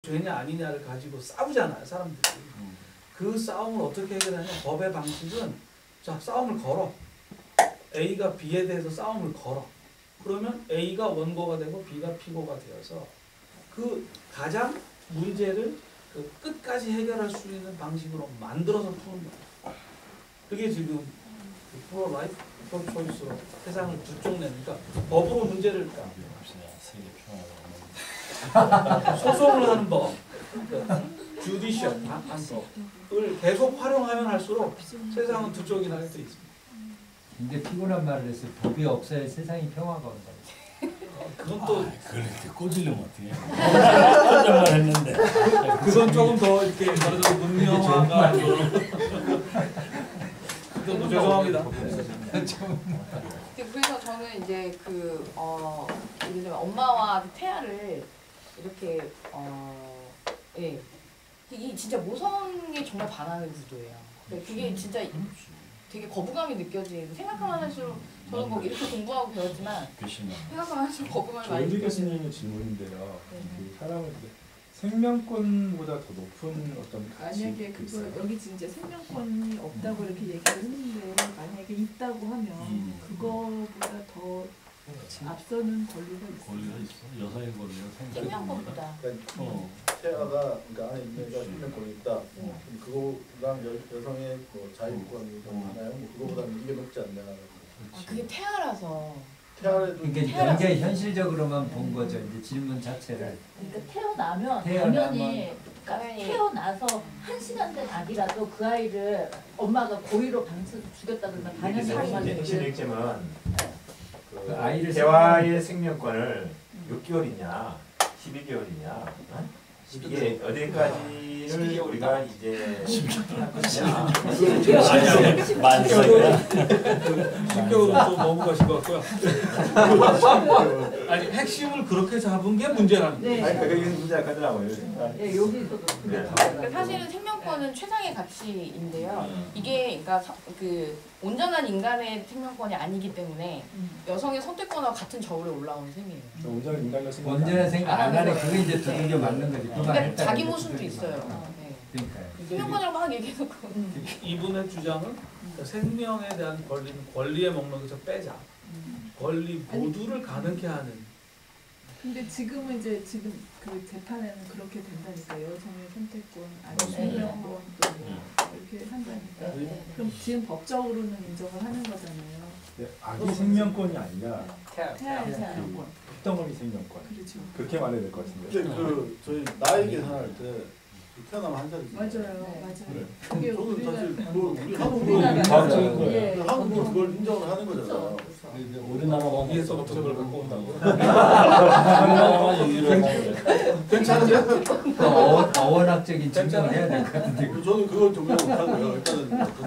죄냐 아니냐를 가지고 싸우잖아요, 사람들이. 그 싸움을 어떻게 해결하냐? 법의 방식은 자, 싸움을 걸어. A가 B에 대해서 싸움을 걸어. 그러면 A가 원고가 되고 B가 피고가 되어서 그 가장 문제를 그 끝까지 해결할 수 있는 방식으로 만들어서 푸는 거예요. 그게 지금 프로 라이프, 프로 초이스로 세상을 두 쪽 내니까 법으로 문제를 소송을 하는 법, 주디셜 방법을 계속 활용하면 할수록 세상은 두 쪽이 날 수 있습니다. 근데 피곤한 말을 했어요. 법이 없어야 세상이 평화가 온다. 그건 또 그걸 이렇게 꼬질려면 어떻게 해? 말 했는데 그건 조금 더 이렇게 말해서 문명화가 그건 죄송합니다. 그래서 저는 이제 예를 들면 엄마와 태아를 이렇게 예, 이게 진짜 모성에 정말 반하는 구조예요. 그게 진짜 되게 거부감이 느껴지는, 생각하면 할수록 저는 뭐 이렇게 공부하고 배웠지만 생각하면 할수록 거부감이 많이 조은지 느껴지는. 교수님의 질문인데요. 그 사람은 생명권보다 더 높은 어떤 가치 만약에 그거 여기 진짜 생명권이 없다고 이렇게 얘기를 했는데 만약에 있다고 하면 그거보다 더 앞서는 권리가 있어요. 권리가 있어. 여성의 권리가 생명권보다. 태아가 그러니까 안에 있는 애가 생명권이 있다. 그거랑 여성의 뭐 자유권이 좀 많아요. 뭐 그거보다는 이게 높지 않나. 그게 태아라서. 태아에도 그러니까 굉장히 현실적으로만 본 거죠. 이제 질문 자체를. 그러니까 태어나면 당연히 그러니까 태어나서 1시간 된 아기라도 그 아이를 엄마가 고의로 방치해서 죽였다 그러면 당연히 엄마는 핵심 핵심은 그 아이를 대화의 생명권을 6개월이냐 12개월이냐 이게 어디까지를 우리가 이제 10개월은 좀 넘어가신 것 같고요. 아니 핵심을 그렇게 잡은 게 문제라는 거예요. 아니 그게 문제가 크더라고요. 예, 여기서도 그러니까 사실은 생명권은 최상의 가치인데요. 이게 그러니까 그 온전한 인간의 생명권이 아니기 때문에 여성의 선택권과 같은 저울에 올라오는 셈이에요. 온전한 인간의 생각. 언제나 생각 안 하네. 그게 이제 두들겨 맞는 거지. 그러니까 자기 모순도 있어요. 네. 그러니까요. 생명권이라고 막 얘기해놓고. 이분의 주장은 생명에 대한 권리는 권리의 목록에서 빼자. 권리 모두를 가능케 하는. 근데 지금은 이제 지금 그 재판에는 그렇게 된다니까. 여성의 선택권, 아니 생명권 또 이렇게 한다니까. 그럼 지금 법적으로는 인정을 하는 거잖아요. 네, 아기 생명권이 아니라 태아의 생명권. 핏덩어리 생명권. 그렇죠. 그렇게 말해야 될 것 같은데. 근데 그 저희 나이 계산할 때 태어나면 한 살이지. 맞아요, 맞아요. 그래. 그게 저는 사실 그걸 우리 우리나라 과학적인 거예요. 예, 한국은 그걸 인정을 하는 거잖아요. 우리나라만 위에서 법적을 갖고 온다고. 괜찮은데? 어원학적인 증명을 해야 될 것 같은데. 저는 그걸 정말 못하고요. 일단은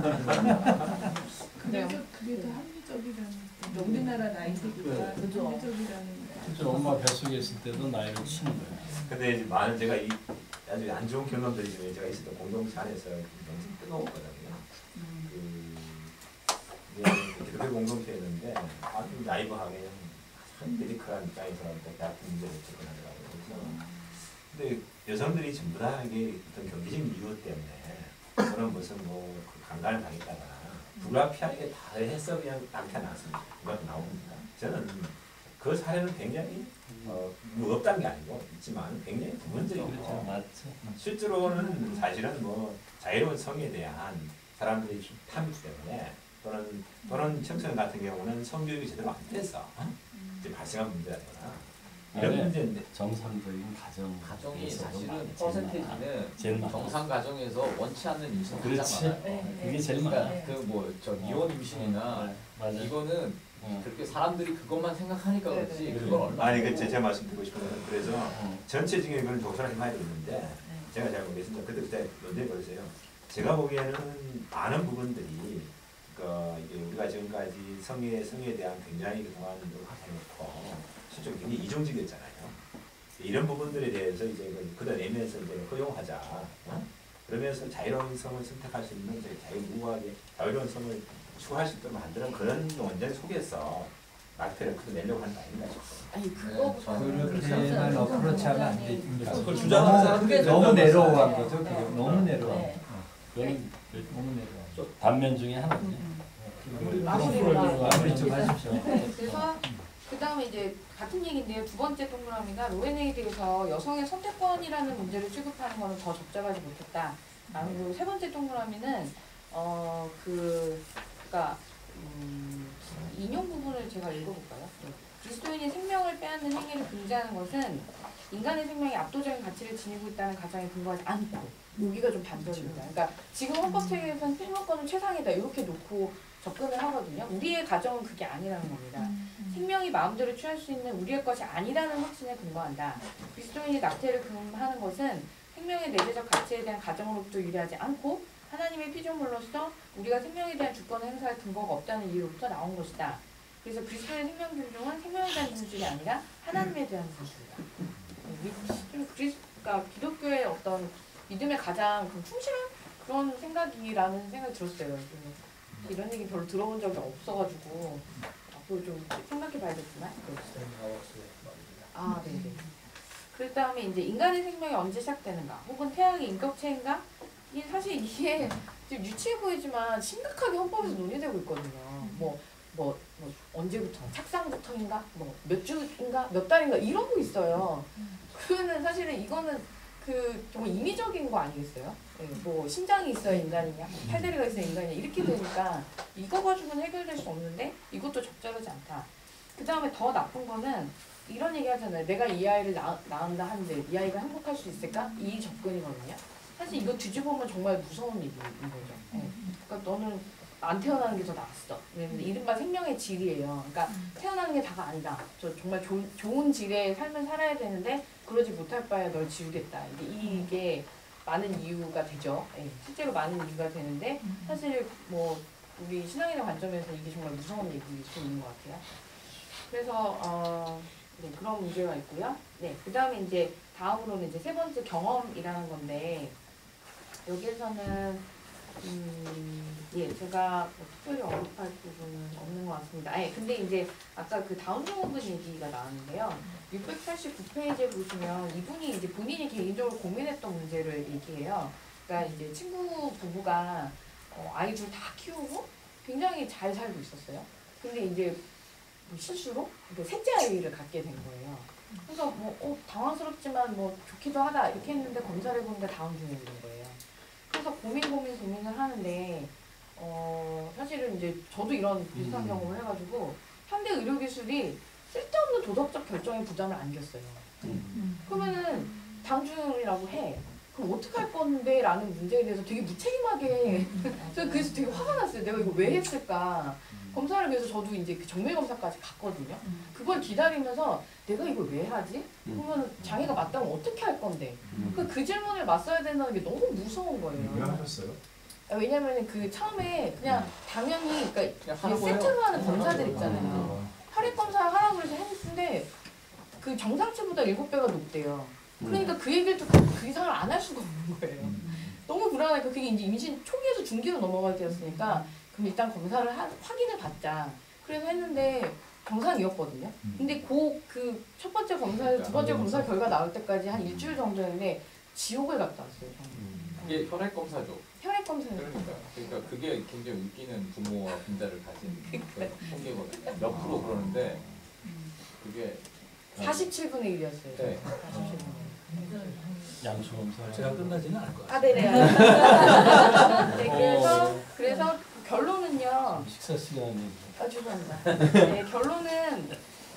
그래서 그게 더 합리적이라는. 우리나라 나이대보다 합리적이라는. 진짜 엄마 뱃속에 있을 때도 나이를 치는 거예요. 근데 이제 많은 제가 이 아주 안 좋은 경험들이 제가 있었던 공동체 안에서 굉장히 뜨거웠거든요. 그 공동체였는데 아주 나이브하게 한 메디컬한 입장에서 같은 문제를 접근하더라고요. 그래서 근데 여성들이 전부 다 이게 어떤 경제적인 이유 때문에 저는 무슨 뭐 강간을 당했다거나 불가피하게 다 해서 그냥 남편 낳았습니다. 그것도 나옵니다. 저는 그 사례는 굉장히 뭐 없다는 게 아니고 있지만 굉장히 부분적이고 그렇죠. 맞죠. 실제로는 사실은 뭐 자유로운 성에 대한 사람들의 탐욕 때문에 또는 청소년 같은 경우는 성교육이 제대로 안 돼서 이제 발생한 문제라거나 이런 문제인데 정상적인 가정이 가정에서도 사실은 퍼센테이지는 제일 많아요. 정상 가정에서 원치 않는 임신 가장 그렇지. 많아요. 그게 제일 그러니까 많아요. 그뭐저 미혼 임신이나 맞아요. 이거는 그렇게 사람들이 그것만 생각하니까 그렇지 네. 그건 얼마나 아니 그 제 말씀 드리고 싶은 것은 그래서 전체적인 걸 조사를 많이 했는데 제가 잘 모르겠습니다. 그때 논쟁 보세요. 제가 보기에는 많은 부분들이 이게 우리가 지금까지 성에 대한 굉장히 그동안 노력해놓고 실제로 굉장히 이중적이었잖아요. 이런 부분들에 대해서 이제 걷어내면서 이제 허용하자. 그러면서 자유로운 성을 선택할 수 있는 자유무하게 자유로운 성을 추구할 수 있도록 만드는 그런 논쟁 속에서 낙태를 그거 내려고 하는 거 아닌가 싶어요. 아니 그거보다 그렇게만 어프로치하면 안 됩니다. 그걸 주장하는 사람들이 너무 내려간 네. 거죠. 그게 너무 내려간 네. 그거는 너무 내려간 단면 중에 하나지. 마무리 좀 하십시오. 네, 그래서 그 다음에 이제 같은 얘기인데요. 두 번째 동그라미가 로엔에 대해서 여성의 선택권이라는 문제를 취급하는 것은 더 적절하지 못했다. 그리고 세 번째 동그라미는 그러니까 인용 부분을 제가 읽어볼까요? 네. 그리스도인의 생명을 빼앗는 행위를 금지하는 것은 인간의 생명이 압도적인 가치를 지니고 있다는 가정에 근거하지 않고, 여기가 좀 반전입니다. 그러니까 지금 헌법체계에서는 생명권은 최상이다 이렇게 놓고 접근을 하거든요. 우리의 가정은 그게 아니라는 겁니다. 생명이 마음대로 취할 수 있는 우리의 것이 아니라는 확신에 근거한다. 그리스도인이 낙태를 금하는 것은 생명의 내재적 가치에 대한 가정으로부터 유래하지 않고 하나님의 피조물로서 우리가 생명에 대한 주권을 행사할 근거가 없다는 이유로부터 나온 것이다. 그래서 그리스도의 생명 존중은 생명에 대한 진술이 아니라 하나님에 대한 진술이다. 그러니까 기독교의 어떤 믿음의 가장 충실한 그런 생각이라는 생각이 들었어요. 이런 얘기 별로 들어본 적이 없어가지고 앞으로 좀 생각해봐야겠지만. 아, 네네. 그 다음에 이제 인간의 생명이 언제 시작되는가, 혹은 태양의 인격체인가? 사실 이게 좀 유치해 보이지만 심각하게 헌법에서 논의되고 있거든요. 뭐 언제부터, 착상부터인가, 뭐 몇 주인가, 몇 달인가 이런 거 있어요. 그거는 사실은 이거는 정말 임의적인 거 아니겠어요? 네, 뭐 심장이 있어야 인간이냐, 팔다리가 있어야 인간이냐 이렇게 되니까 이거 가지고는 해결될 수 없는데 이것도 적절하지 않다. 그 다음에 더 나쁜 거는 이런 얘기 하잖아요. 내가 이 아이를 낳는다 하는데 이 아이가 행복할 수 있을까? 이 접근이거든요. 사실 이거 뒤집어보면 정말 무서운 얘기인 거죠. 네. 그러니까 너는 안 태어나는 게 더 낫어. 왜냐면 이른바 생명의 질이에요. 그러니까 태어나는 게 다가 아니다. 저 정말 좋은 질의 삶을 살아야 되는데 그러지 못할 바에 널 지우겠다. 이게 많은 이유가 되죠. 네. 실제로 많은 이유가 되는데 사실 뭐 우리 신앙인의 관점에서 이게 정말 무서운 얘기일 수 있는 것 같아요. 그래서 네, 그런 문제가 있고요. 네, 그 다음에 이제 다음으로는 이제 세 번째 경험이라는 건데 여기에서는 제가 뭐 특별히 언급할 부분은 없는 것 같습니다. 근데 이제 아까 그 다운 증후군 얘기가 나왔는데요. 689페이지에 보시면 이분이 이제 본인이 개인적으로 고민했던 문제를 얘기해요. 그러니까 이제 친구 부부가 아이 둘 다 키우고 굉장히 잘 살고 있었어요. 근데 이제 뭐 실수로 셋째 아이를 갖게 된 거예요. 그래서 뭐 당황스럽지만 뭐 좋기도 하다 이렇게 했는데 검사를 해보니까 다운 증후군인 거예요. 그래서 고민을 하는데 사실은 이제 저도 이런 비슷한 경험을 해가지고 현대 의료기술이 쓸데없는 도덕적 결정에 부담을 안겼어요. 그러면은 당중이라고 해. 그럼 어떡할 건데? 라는 문제에 대해서 되게 무책임하게 그래서 되게 화가 났어요. 내가 이거 왜 했을까? 검사를 위해서 저도 이제 그 정밀검사까지 갔거든요. 그걸 기다리면서 내가 이걸 왜 하지? 그러면 장애가 맞다면 어떻게 할 건데? 그 질문을 맞서야 된다는 게 너무 무서운 거예요. 왜 하셨어요? 왜냐면 그 처음에 그냥 당연히 그러니까 세트로 하는 검사들 있잖아요. 혈액검사 하라고 해서 했는데 그 정상치보다 7배가 높대요. 그러니까 그 얘기를 또 그 이상을 안 할 수가 없는 거예요. 너무 불안하니까 그게 이제 임신 초기에서 중기로 넘어갈 때였으니까 그럼 일단 검사를 확인을 받자. 그래서 했는데 정상이었거든요. 근데 그 첫 번째 검사, 두 번째 검사 결과 나올 때까지 한 일주일 정도였는데 지옥을 갔다 왔어요. 이게 혈액 검사죠. 혈액 검사요. 그러니까 그게 굉장히 웃기는 부모와 빈자를 가진 통계거든요. 몇 프로 그러는데 그게 47분의 1이었어요. 네. 47분의 1. 양수 검사. 제가 끝나지는 않을 것 같아요. 네네. 네, 그래서 결론은요. 식사 시간이. 죄송합니다. 네, 결론은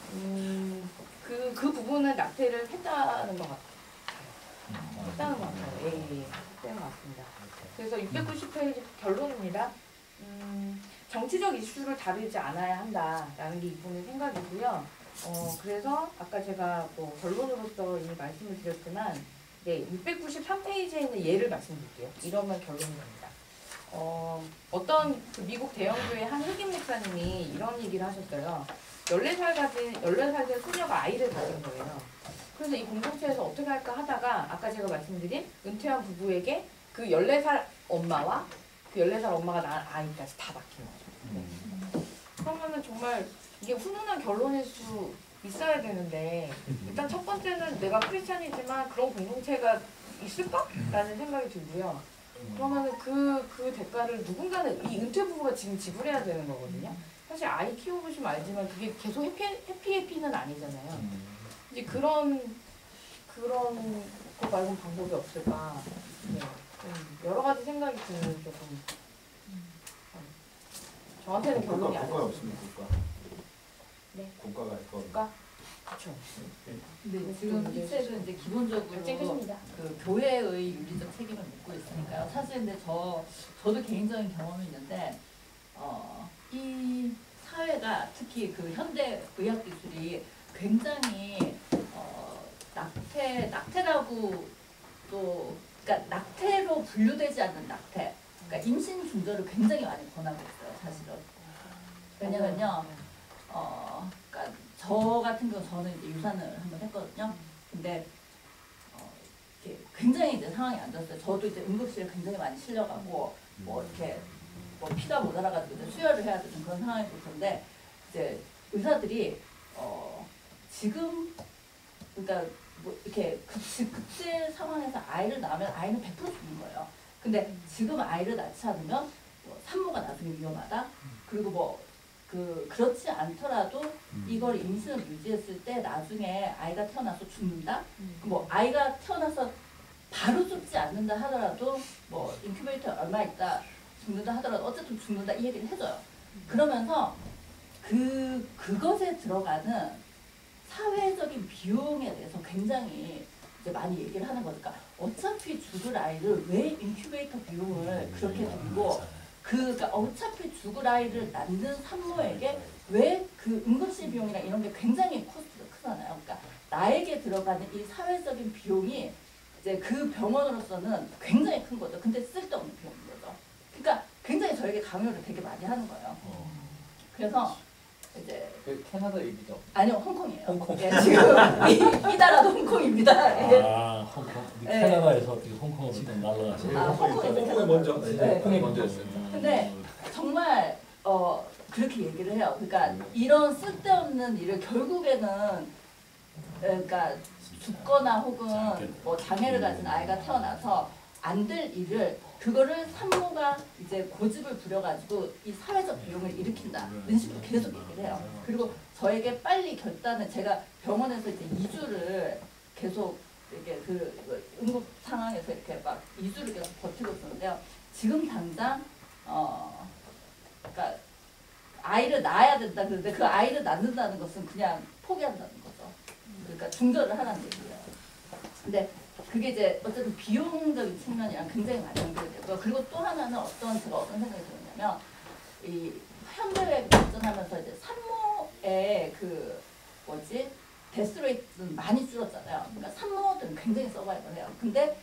그 부분은 낙태를 했다는 것 같아요. 했다는 것 같아요. 예, 했다는 것 같습니다. 그래서 690페이지 결론입니다. 정치적 이슈를 다루지 않아야 한다라는 게 이분의 생각이고요. 그래서 아까 제가 뭐 결론으로서 이미 말씀을 드렸지만, 네, 693페이지에 있는 예를 말씀드릴게요. 이러면 결론이 됩니다. 어떤 그 미국 대형교회 한 흑인 목사님이 이런 얘기를 하셨어요. 14살 된 소녀가 아이를 가진 거예요. 그래서 이 공동체에서 어떻게 할까 하다가 아까 제가 말씀드린 은퇴한 부부에게 그 14살 엄마와 그 14살 엄마가 낳은 아이까지 다 맡긴 거죠. 네. 그러면은 정말 이게 훈훈한 결론일 수 있어야 되는데 일단 첫 번째는 내가 크리스찬이지만 그런 공동체가 있을까라는 생각이 들고요. 그러면은 그 대가를 누군가는 이 은퇴 부부가 지금 지불해야 되는 거거든요. 사실 아이 키워보시면 알지만 그게 계속 해피는 아니잖아요. 이제 그런 거 말고 방법이 없을까. 네. 여러 가지 생각이 드는 조금 저한테는 결론이 국가 아니에요. 없으면 국가. 네. 국가가 더. 국가? 그렇죠. 근데 지금 이 책은 이제 기본적으로 끝입니다. 그 교회의 윤리적 책임을 묻고 있으니까요. 사실 근데 저도 개인적인 경험이 있는데 이 사회가 특히 그 현대 의학 기술이 굉장히 낙태라고 또 그러니까 낙태로 분류되지 않는 낙태, 그러니까 임신 중절을 굉장히 많이 권하고 있어요, 사실은. 왜냐면요, 그러니까 저 같은 경우 저는 이제 유산을 한번 했거든요. 근데 이렇게 굉장히 이제 상황이 안 좋았어요. 저도 이제 응급실에 굉장히 많이 실려가고 뭐 이렇게 뭐 피가 모자라가지고 이제 수혈을 해야 되는 그런 상황이 있었는데 이제 의사들이 지금 그러니까 뭐 이렇게 급제 상황에서 아이를 낳으면 아이는 100% 죽는 거예요. 근데 지금 아이를 낳지 않으면 뭐 산모가 나중에 위험하다. 그리고 뭐 그렇지 않더라도 이걸 임신을 유지했을 때 나중에 아이가 태어나서 죽는다. 뭐 아이가 태어나서 바로 죽지 않는다 하더라도 뭐 인큐베이터 얼마 있다 죽는다 하더라도 어쨌든 죽는다 이 얘기를 해줘요. 그러면서 그것에 들어가는 사회적인 비용에 대해서 굉장히 이제 많이 얘기를 하는 거니까 어차피 죽을 아이를 왜 인큐베이터 비용을 그렇게 들고 그러니까 어차피 죽을 아이를 낳는 산모에게 왜 그 응급실 비용이나 이런 게 굉장히 코스트가 크잖아요. 그러니까 나에게 들어가는 이 사회적인 비용이 이제 그 병원으로서는 굉장히 큰 거죠. 근데 쓸데없는 비용인 거죠. 그러니까 굉장히 저에게 강요를 되게 많이 하는 거예요. 그래서 이제 그 캐나다 얘기죠? 아니요, 홍콩이에요. 홍콩. 예, 지금 이 나라도 홍콩입니다. 예. 아, 홍콩. 네. 캐나다에서 어떻게 홍콩으로 좀 날라가시네. 아, 홍콩이 먼저. 네. 홍콩이 먼저였어요. 근데 정말 그렇게 얘기를 해요. 그러니까 이런 쓸데없는 일을 결국에는 그러니까 죽거나 혹은 뭐 장애를 가진 아이가 태어나서 안 될 일을 그거를 산모가 이제 고집을 부려가지고 이 사회적 비용을 일으킨다는 식으로 계속 얘기를 해요. 그리고 저에게 빨리 결단을 제가 병원에서 이제 2주를 계속 이렇게 그 응급 상황에서 이렇게 막 2주를 계속 버티고 있었는데요. 지금 당장 그러니까 아이를 낳아야 된다 그런데 그 아이를 낳는다는 것은 그냥 포기한다는 거죠. 그러니까 중절을 하라는 얘기예요. 근데 그게 이제 어쨌든 비용적인 측면이랑 굉장히 많이 연결이 되고요. 그리고 또 하나는 제가 어떤 생각이 들었냐면 이 현대의학이 발전하면서 이제 산모의 그 뭐지 데스레이트는 많이 줄었잖아요. 그러니까 산모들은 굉장히 서바이벌해요. 근데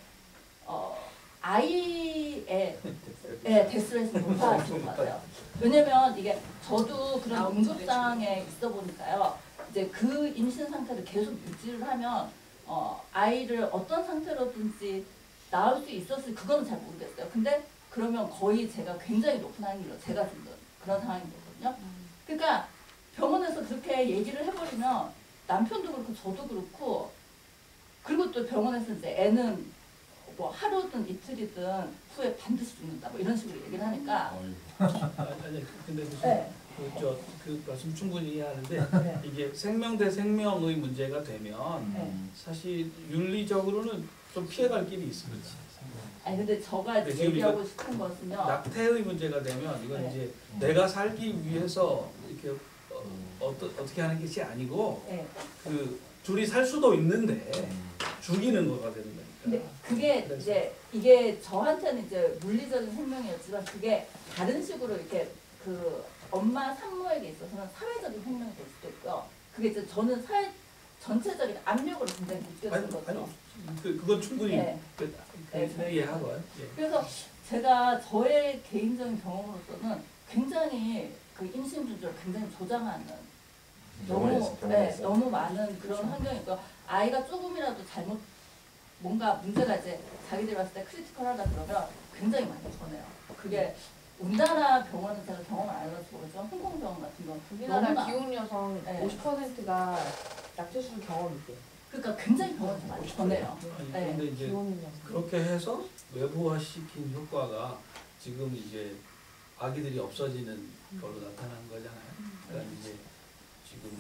아이의 데스레이트는 높아지는 것 같아요. 왜냐면 이게 저도 그런 응급상에 있어 보니까요. 이제 그 임신 상태를 계속 유지를 하면 아이를 어떤 상태로든지 낳을 수 있었을 그거는 잘 모르겠어요. 근데 그러면 거의 제가 굉장히 높은 확률로 제가 죽는 그런 상황이 되거든요. 그러니까 병원에서 그렇게 얘기를 해버리면 남편도 그렇고 저도 그렇고 그리고 또 병원에서 이제 애는 뭐 하루든 이틀이든 후에 반드시 죽는다 뭐 이런 식으로 얘기를 하니까 아니 근데 무슨 네. 그 말씀 충분히 이해하는데 네. 이게 생명 대 생명의 문제가 되면 네. 사실 윤리적으로는 좀 피해갈 길이 있습니다. 아니 근데 저가 이제 지금 얘기하고 싶은 것은요. 낙태의 문제가 되면 이건 네. 이제 내가 살기 위해서 이렇게 어떻게 하는 것이 아니고 네. 그 둘이 살 수도 있는데 죽이는 거가 되는 거니까. 근데 그게 그래서. 이제 이게 저한테는 이제 물리적인 생명이었지만 그게 다른 식으로 이렇게 그 엄마 산모에게 있어서는 사회적인 생명이 될 수도 있고요. 그게 이제 저는 사회 전체적인 압력으로 굉장히 느껴지는 거죠. 그건 충분히 네. 이해하고요. 예. 그래서 제가 저의 개인적인 경험으로서는 굉장히 그 임신 준비를 굉장히 조장하는 너무 많은 그런 환경이고요. 아이가 조금이라도 잘못 뭔가 문제가 이제 자기들이 봤을 때 크리티컬하다 그러면 굉장히 많이 전해요. 그게 우리나라 병원은 제가 경험을 안 해봐서 모르지만 홍콩 병원 같은 건 우리나라 너무나 기혼 여성 네. 50%가 낙태술 경험이 있대. 그러니까 굉장히 병원을 좀 많이 전해요. 아니, 네. 근데 이제 기혼 여성. 그렇게 해서 외부화시킨 효과가 지금 이제 아기들이 없어지는 걸로 나타난 거잖아요. 그러니까 이제 지금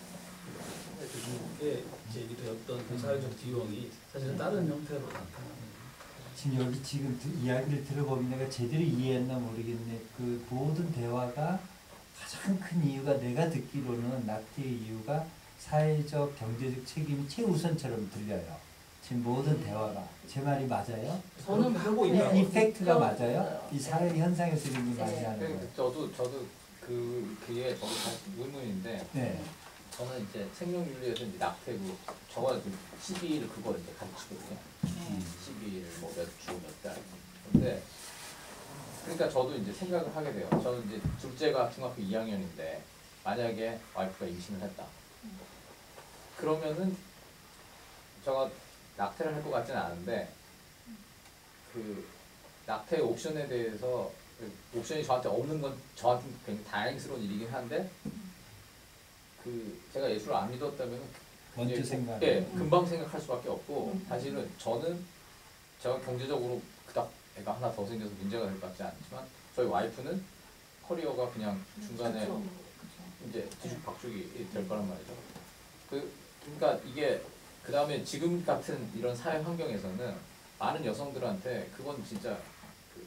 중국에 제기되었던 그 사회적 기용이 사실은 다른 형태로 나타나는 지금 여기 지금 이야기를 들어보면 내가 제대로 이해했나 모르겠네. 그 모든 대화가 가장 큰 이유가 내가 듣기로는 낙태의 이유가 사회적 경제적 책임이 최우선처럼 들려요. 지금 모든 대화가 제 말이 맞아요? 저는 하고 이 있다고. 이펙트가 맞아요? 이 사회 현상에서 이런 게 많이 하는 거예요. 저도 그게 저도 사실 의문인데 네. 저는 이제 생명윤리에서 이제 낙태고 저가 12일 그걸 이제 가르치거든요. 12일 뭐 몇 주 몇 달. 근데 그러니까 저도 이제 생각을 하게 돼요. 저는 이제 둘째가 중학교 2학년인데 만약에 와이프가 임신을 했다. 그러면은 제가 낙태를 할 것 같지는 않은데 그 낙태 옵션에 대해서 옵션이 저한테 없는 건 저한테 굉장히 다행스러운 일이긴 한데 그 제가 예수를 안 믿었다면 먼저 생각. 예, 금방 생각할 수밖에 없고 사실은 저는 제가 경제적으로 그닥 애가 하나 더 생겨서 문제가 될 것 같지 않지만 저희 와이프는 커리어가 그냥 중간에 그쵸. 이제 뒤죽박죽이 될 거란 말이죠. 그러니까 이게 그 다음에 지금 같은 이런 사회 환경에서는 많은 여성들한테 그건 진짜 그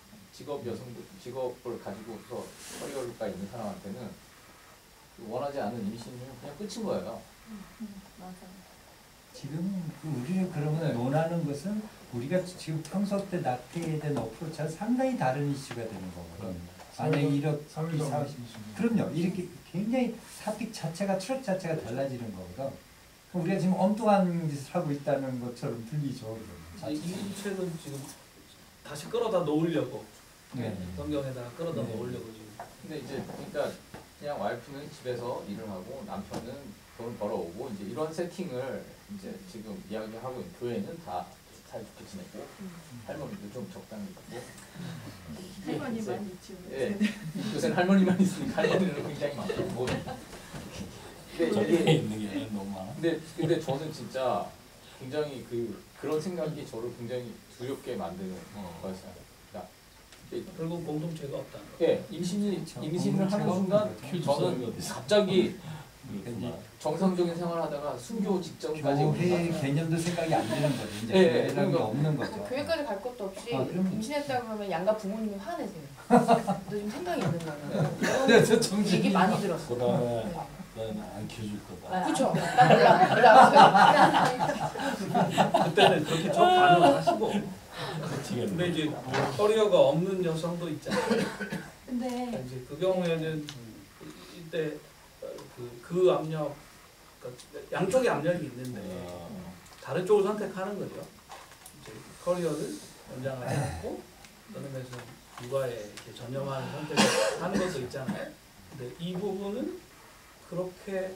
직업을 가지고서 커리어가 있는 사람한테는 원하지 않은 임신이면 그냥 끝인 거예요. 맞아요. 지금 우리는 그러면 논하는 것은 우리가 지금 평소 때 낙태에 대한 어프로치와 상당히 다른 이슈가 되는 거거든요. 만약에 이렇게 그럼요. 이렇게 굉장히 사픽 자체가 트랙 자체가 달라지는 거거든. 우리가 지금 엉뚱한 짓을 하고 있다는 것처럼 들리죠. 이 책은 지금 다시 끌어다 놓으려고 네. 성경에다가 끌어다 네. 놓으려고 지금. 근데 이제 그러니까 그냥 와이프는 집에서 일을 하고 남편은 돈을 벌어오고 이제 이런 세팅을 이제 지금 이야기하고 있는 교회는 다 사이좋게 지내고 할머니도 좀 적당히 있고 할머니만 있죠. 예, 요새는 할머니만 있으니까 할머니는 굉장히 많고 뭐 근데 저기 이게 있는 게 너무 많아. 근데 저는 진짜 굉장히 그런 생각이 저를 굉장히 두렵게 만드는 거였어요. 그러니까 결국 공동체가 없다는 거. 예, 임신을 하는 순간 큐 저는 갑자기 정상적인 생활하다가 순교 직전까지 교회 개념도 생각이 안 되는 거죠. 이제 예, 교회라는 게 그러니까 없는 거죠. 교회까지 갈 것도 없이 아, 그럼요. 임신했다 그러면 양가 부모님이 화내세요. 너 지금 생각이 있는 거야. 네, 저 정신이 얘기 많이 들었어. 그다음에 너는 안 키워줄 거다. 그쵸? 나 몰라. 그때는 그렇게 저 반응을 하시고. 미치겠네. 근데 이제 커리어가 없는 여성도 있잖아요. 근데 이제 그 경우에는 이때 그 압력, 그러니까 양쪽의 압력이 있는데 다른 쪽을 선택하는 거죠. 이제 커리어를 연장을 해놓고 어떤 면에서 육아에 이렇게 전념하는 선택을 하는 것도 있잖아요. 근데 이 부분은 그렇게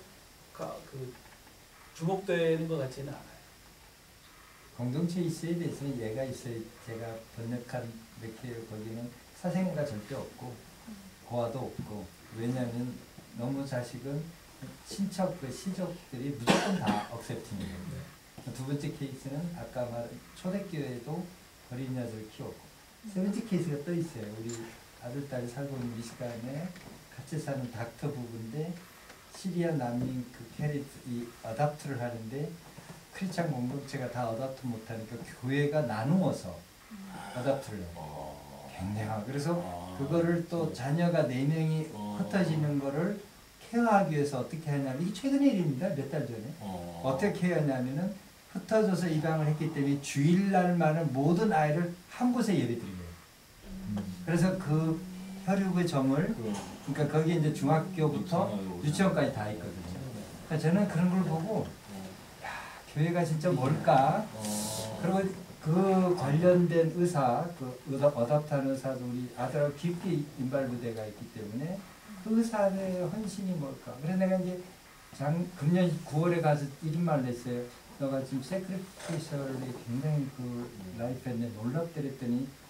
주목되는 것 같지는 않아요. 공동체 있어야 돼서 얘가 있어야 제가 번역한 몇 개 거기는 사생애가 절대 없고 고아도 없고 왜냐하면 너무 자식은 친척 그 시족들이 무조건 다 억셉팅이에요. 두 번째 케이스는 아까 말한 초대교회도 어린 여자를 키웠고 세 번째 케이스가 또 있어요. 우리 아들 딸이 살고 있는 미시간에 같이 사는 닥터 부부인데 시리아 난민 그 캐리트 이 어답트를 하는데 크리스찬 공동체가 다 어답트 못하니까 교회가 나누어서 어답트를 해요. 굉장하고 그래서 그거를 또 자녀가 4명이 흩어지는 거를 케어하기 위해서 어떻게 하냐면 이게 최근의 일입니다. 몇 달 전에 어떻게 케어하냐면은 흩어져서 입양을 했기 때문에 주일날만은 모든 아이를 한 곳에 예배드려요. 그래서 그 혈육의 점을 그러니까 거기에 이제 중학교부터 유치원까지 다 있거든요. 그러니까 저는 그런 걸 보고 야 교회가 진짜 뭘까? 그리고 그 관련된 의사, 그 어답트하는 의사도 우리 아들하고 깊게 인발부대가 있기 때문에 그 의사의 헌신이 뭘까? 그래서 내가 이제 금년 9월에 가서 이런 말을 했어요. 너가 지금 세크리피셜이 굉장히 그 라이프에 놀랍더랬더니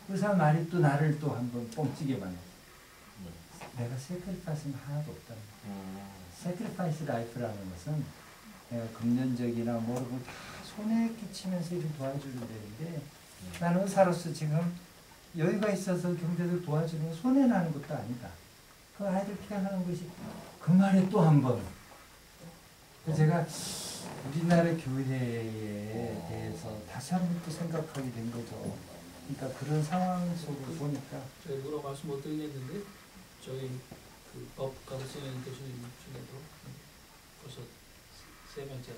의사 말이 또 나를 또 한번 뻥찌게 만해. 내가 세크리파이스는 하나도 없다. 세크리파이스 라이프라는 것은 내가 금전적이나 모르고 다 손해 끼치면서 이렇게 도와주는 데인데 나는 의사로서 지금 여유가 있어서 경제를 도와주는 건 손해 나는 것도 아니다. 그 아이들 케어하는 것이 그 말에 또 한 번. 제가 우리나라 교회에 대해서 다시 한 번 또 생각하게 된 거죠. 그러니까 그런 상황 속을 보니까 제가 일부러 말씀 못 드리겠는데 저희 그 법 가르치는 교수님 중에도 벌써 3명째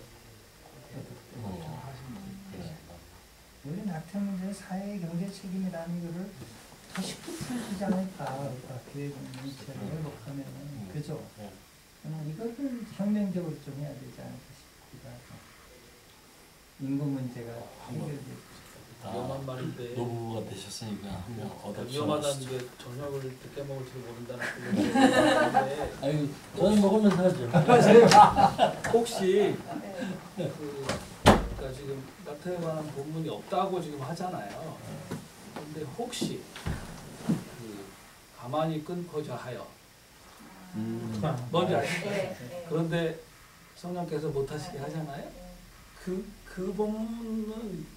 원래 낙태 문제는 사회의 경제 책임이라는 거를 더 쉽게 풀어주지 않을까. 교회 공동체를 회복하면은 그죠? 이거를 혁명적으로 좀 해야 되지 않을까 싶기도 하고 인구 문제가 해결되고 위험한 말인데 노부부가 되셨으니까 한번 위험하다는 게 저녁을 늦게 먹을지도 모른다는 건데 아유 저는 먹으면서 하죠. 혹시 그러니까 지금 낙태에 관한 본문이 없다고 지금 하잖아요. 근데 혹시 그 가만히 끊고자 하여 뭔지 아시죠? 그런데 성령께서 못하시게 하잖아요. 그 본문은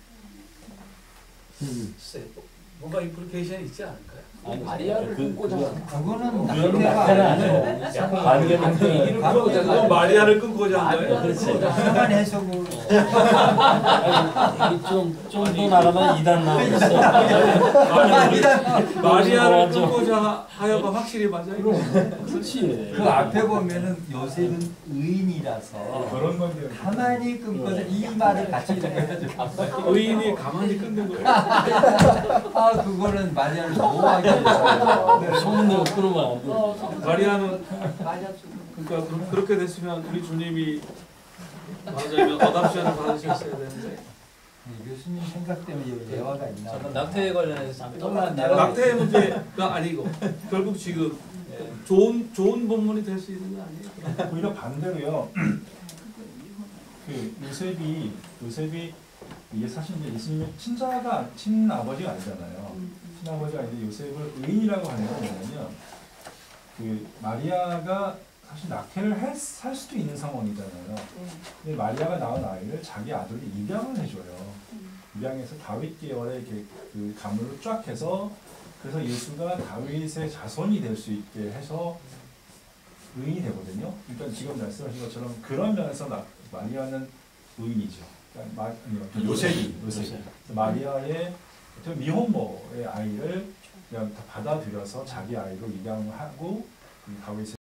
글쎄 뭔가 임플리케이션이 있지 않을까요? 마리아를 끊고자 그거는 낙태는 아니고 관계는 그건 마리아를 끊고자 한 거예요? 그렇지. 이상한 해석으로 좀더 나가면 이단 나오겠어. 마리아를 끊고자 하여가 확실히 맞아요? 그렇지. 그 앞에 보면은 요셉은 의인이라서 그런 건데 가만히 끊고서 이 말을 같이 읽어야죠. 의인이 가만히 끊는 거예요? 아 그거는 마리아를 보호하기 위해서 소문내고 끊으면 안 돼. 마리아는 그러니까 그렇게 됐으면 우리 주님이 말하자면 어답션을 받으셨어야 되는데 교수님 생각 때문에 예화가 있나? 저는 낙태에 관련해서 잠깐 떠나는데요. 낙태의 문제가 아니고 결국 지금 좋은 본문이 될 수 있는 거 아니에요? 오히려 반대로요. 그 요셉이 이게 사실 이제 예수님의 친아버지가 아니잖아요. 친아버지가 아닌데 요셉을 의인이라고 하는 건 뭐냐면 그 마리아가 사실 낙태를 할 수도 있는 상황이잖아요. 근데 마리아가 낳은 아이를 자기 아들로 입양을 해줘요. 입양해서 다윗 계열의 그 가문을 쫙 해서 그래서 예수가 다윗의 자손이 될 수 있게 해서 의인이 되거든요. 그러니까 지금 말씀하신 것처럼 그런 면에서 마리아는 의인이죠. 그러니까 요셉이 마리아의 어떤 미혼모의 아이를 그냥 다 받아들여서 자기 아이로 입양하고 다윗의